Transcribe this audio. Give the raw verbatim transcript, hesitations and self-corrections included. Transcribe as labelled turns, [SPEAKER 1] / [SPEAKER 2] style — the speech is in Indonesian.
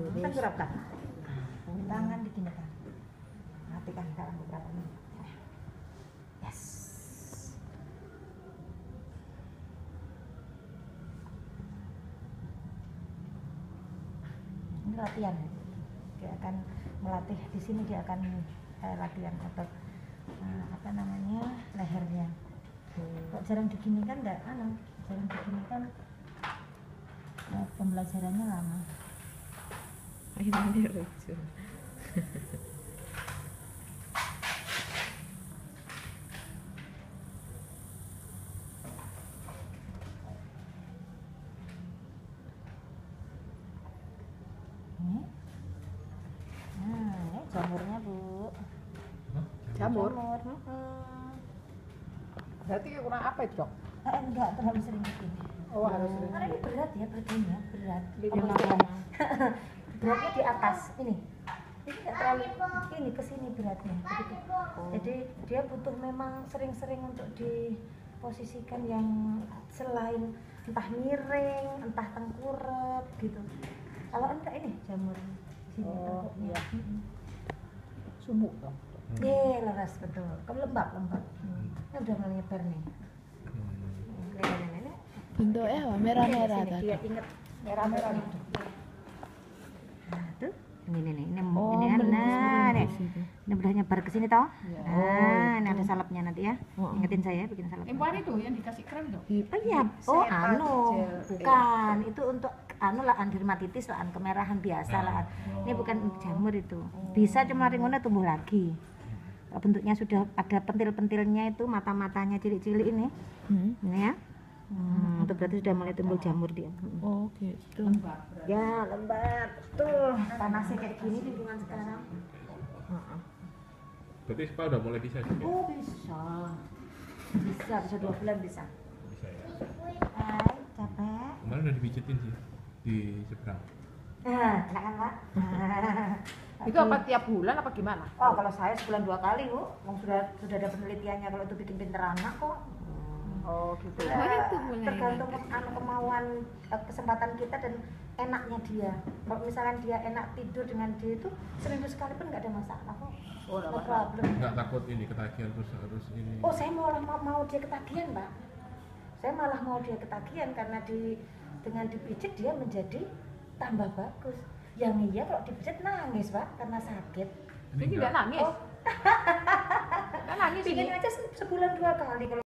[SPEAKER 1] tenggelamkan. Tangan diginikan. Matikan dalam beberapa menit. Yes. Ini latihan. Dia akan melatih di sini, dia akan eh, latihan atau eh, apa namanya lehernya. Kok jarang diginikan enggak? Anu, jarang diginikan. Nah, pembelajarannya lama.
[SPEAKER 2] Ini lucu.
[SPEAKER 1] Ini. Nah, ini jamurnya, Bu.
[SPEAKER 2] Jamur?
[SPEAKER 1] Jamur. Hmm.
[SPEAKER 2] Berarti kurang apa itu, Dok?
[SPEAKER 1] Eh, enggak terlalu sering begini.
[SPEAKER 2] Oh, harus sering.
[SPEAKER 1] Karena ini berat ya, badannya berat.
[SPEAKER 2] Bikin
[SPEAKER 1] Apa
[SPEAKER 2] apa?
[SPEAKER 1] Beratnya di atas ini. Ini enggak terlalu ini ke sini beratnya. Begitu.
[SPEAKER 2] Oh.
[SPEAKER 1] Jadi dia butuh memang sering-sering untuk diposisikan yang selain entah miring, entah tengkurap gitu. Kalau enggak ini jamur sini
[SPEAKER 2] Oh,
[SPEAKER 1] tengkuknya.
[SPEAKER 2] iya.
[SPEAKER 1] Mm-mm.
[SPEAKER 2] Sumuk dong.
[SPEAKER 1] Iya, leras betul. Kamu lembab, lembab. Hmm. Ini udah mulai nyebar nih. Ini, ini, ini.
[SPEAKER 3] Bentuknya apa? Merah-merah
[SPEAKER 1] Sini,
[SPEAKER 3] tadi.
[SPEAKER 1] dia inget merah-merah nih. Nah, tuh. Ini, ini, ini, ini,
[SPEAKER 3] Oh,
[SPEAKER 1] ini kan,
[SPEAKER 3] melintas
[SPEAKER 1] nah, nih.
[SPEAKER 3] situ.
[SPEAKER 1] Ini udah nyebar ke sini toh.
[SPEAKER 2] Iya.
[SPEAKER 1] Nah, ini
[SPEAKER 3] itu.
[SPEAKER 1] ada salapnya nanti ya.
[SPEAKER 3] Oh.
[SPEAKER 1] Ingetin saya bikin salap.
[SPEAKER 2] Impor itu yang dikasih krem dong.
[SPEAKER 1] Oh iya, oh
[SPEAKER 2] Serat
[SPEAKER 1] anu,
[SPEAKER 2] gel.
[SPEAKER 1] bukan. Itu untuk anu lahan dermatitis, lahan kemerahan biasa lahan. Ini bukan jamur itu. Bisa cuma ringonnya tumbuh lagi. Kalau bentuknya sudah ada pentil-pentilnya itu, mata-matanya cilik-cilik ini.
[SPEAKER 3] Hmm.
[SPEAKER 1] Ini ya. Hmm, itu berarti sudah mulai tumbuh jamur dia. Hmm.
[SPEAKER 3] Oh gitu.
[SPEAKER 1] Ya, lembat. Tuh, panasnya kayak gini di lingkungan sekarang.
[SPEAKER 4] Berarti spa udah mulai bisa juga?
[SPEAKER 1] Oh, bisa. Bisa, bisa dua bulan bisa.
[SPEAKER 4] Bisa ya.
[SPEAKER 1] Hai, capek.
[SPEAKER 4] Kemarin udah dipijitin sih di seberang.
[SPEAKER 1] Nah, enak kan, Pak?
[SPEAKER 2] Itu apa tiap bulan apa gimana?
[SPEAKER 1] Oh, kalau saya sebulan dua kali, Bu. Wong sudah sudah ada penelitiannya kalau itu bikin pinter anak kok.
[SPEAKER 2] Oh, gitu
[SPEAKER 1] Ya,
[SPEAKER 2] ya.
[SPEAKER 3] Oh, itu mulai
[SPEAKER 1] tergantung ke, anu, kemauan eh, kesempatan kita dan enaknya dia. Kalau misalkan dia enak tidur dengan dia itu seminggu sekali pun nggak ada masalah kok.
[SPEAKER 2] Oh, nggak
[SPEAKER 1] No
[SPEAKER 2] masalah.
[SPEAKER 1] problem.
[SPEAKER 4] Nggak takut ini ketagihan terus harus ini.
[SPEAKER 1] Oh, saya malah mau, mau dia ketagihan, Pak. Saya malah mau dia ketagihan karena di dengan dipijit dia menjadi tambah bagus. Yang iya kalau dipijit nangis, Pak, karena sakit.
[SPEAKER 2] Ini tidak nangis.
[SPEAKER 1] Oh,
[SPEAKER 2] Nggak nangis ini.
[SPEAKER 1] pingin aja se- sebulan dua kali kalau